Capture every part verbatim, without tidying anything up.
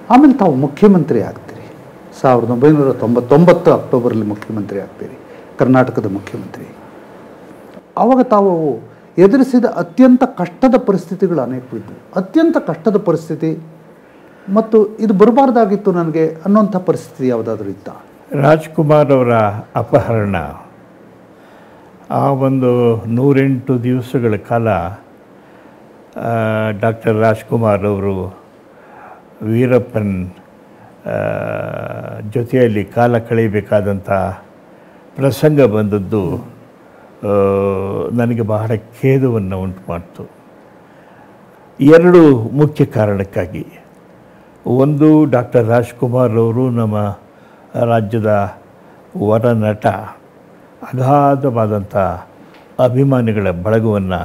ಆಮೇಲೆ ತಾವು ಮುಖ್ಯಮಂತ್ರಿ ಆಗ್ತೀರಿ. ಸಾವಿರದ ಒಂಬೈನೂರ ತೊಂಬತ್ತೊಂಬತ್ತು ಅಕ್ಟೋಬರಲ್ಲಿ ಮುಖ್ಯಮಂತ್ರಿ ಆಗ್ತೀರಿ, ಕರ್ನಾಟಕದ ಮುಖ್ಯಮಂತ್ರಿ. ಆವಾಗ ತಾವು ಎದುರಿಸಿದ ಅತ್ಯಂತ ಕಷ್ಟದ ಪರಿಸ್ಥಿತಿಗಳು ಅನೇಕ ಇದ್ದವು. ಅತ್ಯಂತ ಕಷ್ಟದ ಪರಿಸ್ಥಿತಿ ಮತ್ತು ಇದು ಬರಬಾರ್ದಾಗಿತ್ತು ನನಗೆ ಅನ್ನೋಂಥ ಪರಿಸ್ಥಿತಿ ಯಾವುದಾದ್ರೂ ಇತ್ತಾ? ರಾಜ್ಕುಮಾರ್ ಅವರ ಅಪಹರಣ, ಆ ಒಂದು ನೂರೆಂಟು ದಿವಸಗಳ ಕಾಲ ಡಾಕ್ಟರ್ ರಾಜ್ಕುಮಾರ್ ಅವರು ವೀರಪ್ಪನ್ ಜೊತೆಯಲ್ಲಿ ಕಾಲ ಕಳೆಯಬೇಕಾದಂಥ ಪ್ರಸಂಗ ಬಂದದ್ದು ನನಗೆ ಬಹಳ ಖೇದವನ್ನು ಉಂಟು ಮಾಡಿತು. ಎರಡು ಮುಖ್ಯ ಕಾರಣಕ್ಕಾಗಿ. ಒಂದು, ಡಾಕ್ಟರ್ ರಾಜ್ಕುಮಾರ್ ಅವರು ನಮ್ಮ ರಾಜ್ಯದ ವರ ನಟ, ಅಗಾಧವಾದಂಥ ಅಭಿಮಾನಿಗಳ ಬಳಗವನ್ನು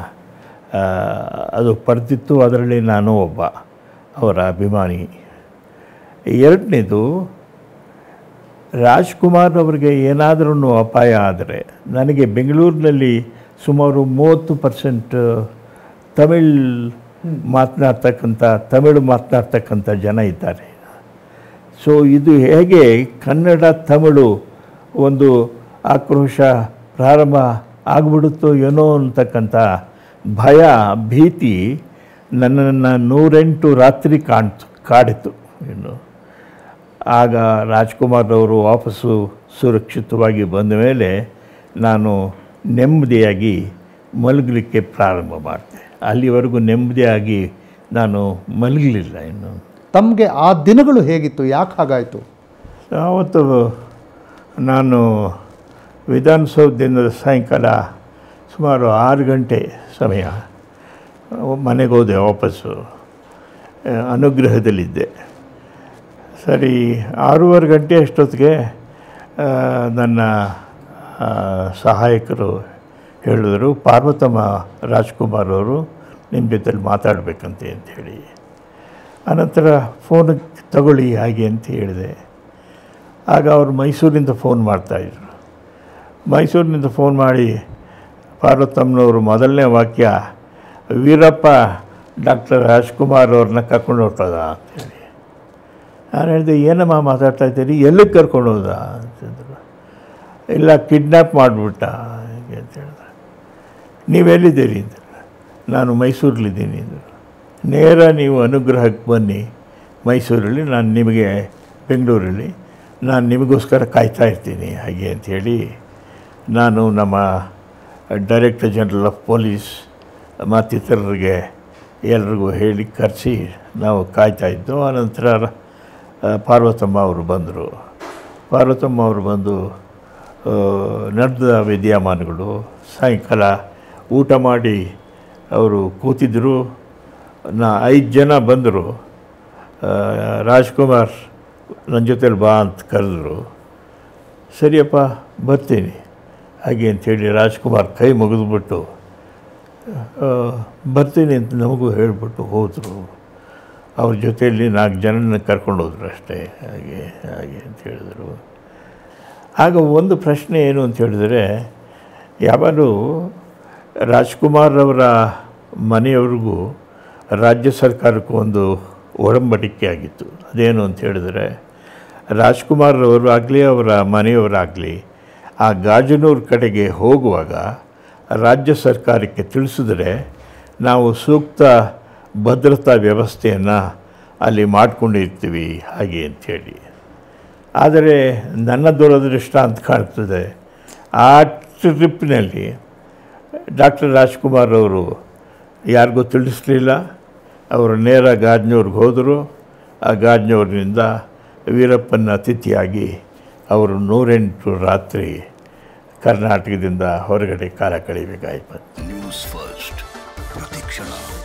ಅದು ಪಡೆದಿತ್ತು. ಅದರಲ್ಲಿ ನಾನು ಒಬ್ಬ ಅವರ ಅಭಿಮಾನಿ. ಎರಡನೇದು, ರಾಜ್ಕುಮಾರ್ ಅವರಿಗೆ ಏನಾದರೂ ಅಪಾಯ ಆದರೆ ನನಗೆ ಬೆಂಗಳೂರಿನಲ್ಲಿ ಸುಮಾರು ಮೂವತ್ತು ಪರ್ಸೆಂಟ್ ತಮಿಳ್ ಮಾತನಾಡ್ತಕ್ಕಂಥ ತಮಿಳು ಮಾತನಾಡ್ತಕ್ಕಂಥ ಜನ ಇದ್ದಾರೆ. ಸೊ ಇದು ಹೇಗೆ ಕನ್ನಡ ತಮಿಳು ಒಂದು ಆಕ್ರೋಶ ಪ್ರಾರಂಭ ಆಗಿಬಿಡುತ್ತೋ ಏನೋ ಅಂತಕ್ಕಂಥ ಭಯ, ಭೀತಿ ನನ್ನನ್ನು ನೂರೆಂಟು ರಾತ್ರಿ ಕಾಣ್ತು ಕಾಡಿತು. ಇನ್ನು ಆಗ ರಾಜ್ಕುಮಾರ್ ಅವರು ವಾಪಸ್ಸು ಸುರಕ್ಷಿತವಾಗಿ ಬಂದ ಮೇಲೆ ನಾನು ನೆಮ್ಮದಿಯಾಗಿ ಮಲಗಲಿಕ್ಕೆ ಪ್ರಾರಂಭ ಮಾಡಿದೆ. ಅಲ್ಲಿವರೆಗೂ ನೆಮ್ಮದಿಯಾಗಿ ನಾನು ಮಲಗಲಿಲ್ಲ. ಇನ್ನು ತಮಗೆ ಆ ದಿನಗಳು ಹೇಗಿತ್ತು? ಯಾಕೆ ಹಾಗಾಯಿತು? ಆವತ್ತು ನಾನು ವಿಧಾನಸೌಧದಿಂದ ಸಾಯಂಕಾಲ ಸುಮಾರು ಆರು ಗಂಟೆ ಸಮಯ ಮನೆಗೆ ಹೋದೆ. ವಾಪಸ್ಸು ಅನುಗ್ರಹದಲ್ಲಿದ್ದೆ. ಸರಿ, ಆರೂವರೆ ಗಂಟೆ ಅಷ್ಟೊತ್ತಿಗೆ ನನ್ನ ಸಹಾಯಕರು ಹೇಳಿದರು, ಪಾರ್ವತಮ್ಮ ರಾಜ್ಕುಮಾರ್ ಅವರು ನಿಮ್ಮ ಜೊತೆಲಿ ಮಾತಾಡಬೇಕಂತೆ ಅಂಥೇಳಿ. ಆನಂತರ ಫೋನ್ ತಗೊಳ್ಳಿ ಹಾಗೆ ಅಂತ ಹೇಳಿದೆ. ಆಗ ಅವರು ಮೈಸೂರಿಂದ ಫೋನ್ ಮಾಡ್ತಾಯಿದ್ರು. ಮೈಸೂರಿನಿಂದ ಫೋನ್ ಮಾಡಿ ಪಾರ್ವತಮ್ಮನವರು ಮೊದಲನೇ ವಾಕ್ಯ, ವೀರಪ್ಪ ಡಾಕ್ಟರ್ ರಾಜ್ಕುಮಾರ್ ಅವ್ರನ್ನ ಕರ್ಕೊಂಡು ಹೊಟ್ಟೋದ ಅಂತೇಳಿ. ನಾನು ಹೇಳಿದೆ, ಏನಮ್ಮ ಮಾತಾಡ್ತಾ ಇದ್ದೀರಿ, ಎಲ್ಲಿಗೆ ಕರ್ಕೊಂಡು ಹೋದ ಅಂತಂದರು. ಇಲ್ಲ, ಕಿಡ್ನ್ಯಾಪ್ ಮಾಡಿಬಿಟ್ಟ ಹಾಗೆ ಅಂತ ಹೇಳಿದೆ. ನೀವೆಲ್ಲಿದ್ದೀರಿ ಅಂತ. ನಾನು ಮೈಸೂರಲ್ಲಿದ್ದೀನಿ ಅಂದರು. ನೇರ ನೀವು ಅನುಗ್ರಹಕ್ಕೆ ಬನ್ನಿ ಮೈಸೂರಲ್ಲಿ, ನಾನು ನಿಮಗೆ ಬೆಂಗಳೂರಲ್ಲಿ ನಾನು ನಿಮಗೋಸ್ಕರ ಕಾಯ್ತಾ ಇರ್ತೀನಿ ಹಾಗೆ ಅಂಥೇಳಿ ನಾನು ನಮ್ಮ ಡೈರೆಕ್ಟರ್ ಜನರಲ್ ಆಫ್ ಪೊಲೀಸ್ ಮತ್ತಿತರರಿಗೆ ಎಲ್ರಿಗೂ ಹೇಳಿ ಕರೆಸಿ ನಾವು ಕಾಯ್ತಾಯಿದ್ದು. ಆನಂತರ ಪಾರ್ವತಮ್ಮ ಅವರು ಬಂದರು. ಪಾರ್ವತಮ್ಮ ಅವರು ಬಂದು ನಡೆದ ವಿದ್ಯಮಾನಗಳು, ಸಾಯಂಕಾಲ ಊಟ ಮಾಡಿ ಅವರು ಕೂತಿದ್ದರು. ನಾ ಐದು ಜನ ಬಂದರು. ರಾಜ್ಕುಮಾರ್ ನನ್ನ ಜೊತೆಲಿ ಬಾ ಅಂತ ಕರೆದ್ರು. ಸರಿಯಪ್ಪ ಬರ್ತೀನಿ ಹಾಗೆ ಅಂಥೇಳಿ ರಾಜ್ಕುಮಾರ್ ಕೈ ಮುಗಿದ್ಬಿಟ್ಟು ಬರ್ತೀನಿ ಅಂತ ನಮಗೂ ಹೇಳಿಬಿಟ್ಟು ಹೋದರು. ಅವ್ರ ಜೊತೆಯಲ್ಲಿ ನಾಲ್ಕು ಜನನ ಕರ್ಕೊಂಡು ಹೋದರು ಅಷ್ಟೇ. ಹಾಗೆ ಹಾಗೆ ಅಂತ ಹೇಳಿದರು. ಆಗ ಒಂದು ಪ್ರಶ್ನೆ ಏನು ಅಂತ ಹೇಳಿದರೆ, ಯಾವಾಗಲೂ ರಾಜ್ಕುಮಾರ್ ಅವರ ಮನೆಯವ್ರಿಗೂ ರಾಜ್ಯ ಸರ್ಕಾರಕ್ಕೂ ಒಂದು ಒಡಂಬಡಿಕೆ ಆಗಿತ್ತು. ಅದೇನು ಅಂತ ಹೇಳಿದರೆ, ರಾಜ್ಕುಮಾರ್ ಅವರು ಆಗಲಿ ಅವರ ಮನೆಯವರಾಗಲಿ ಆ ಗಾಜನೂರು ಕಡೆಗೆ ಹೋಗುವಾಗ ರಾಜ್ಯ ಸರ್ಕಾರಕ್ಕೆ ತಿಳಿಸಿದ್ರೆ ನಾವು ಸೂಕ್ತ ಭದ್ರತಾ ವ್ಯವಸ್ಥೆಯನ್ನು ಅಲ್ಲಿ ಮಾಡಿಕೊಂಡಿರ್ತೀವಿ ಹಾಗೆ ಅಂಥೇಳಿ. ಆದರೆ ನನ್ನ ದುರದೃಷ್ಟ ಅಂತ ಕಾಣ್ತದೆ, ಆ ಟ್ರಿಪ್ಪಿನಲ್ಲಿ ಡಾಕ್ಟರ್ ರಾಜ್ಕುಮಾರ್ ಅವರು ಯಾರಿಗೂ ತಿಳಿಸ್ಲಿಲ್ಲ. ಅವರು ನೇರ ಗಾಜನೂರಿಗೆ ಹೋದರು. ಆ ಗಾಜನೂರಿನಿಂದ ವೀರಪ್ಪನ ಅತಿಥಿಯಾಗಿ ಅವರು ನೂರೆಂಟು ರಾತ್ರಿ ಕರ್ನಾಟಕದಿಂದ ಹೊರಗಡೆ ಕಾಲ ಕಳೆಯಬೇಕಾಯ್ತು. ನ್ಯೂಸ್ ಫಸ್ಟ್ ಪ್ರತಿಕ್ಷಣ.